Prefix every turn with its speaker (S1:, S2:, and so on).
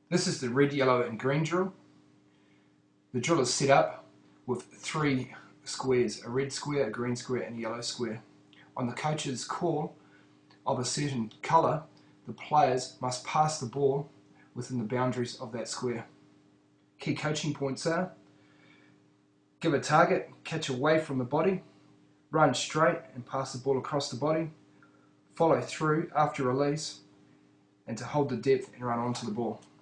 S1: This is the red, yellow and green drill. The drill is set up with 3 squares, a red square, a green square and a yellow square. On the coach's call of a certain colour, the players must pass the ball within the boundaries of that square. Key coaching points are: give a target, catch away from the body, run straight and pass the ball across the body, follow through after release, and to hold the depth and run onto the ball.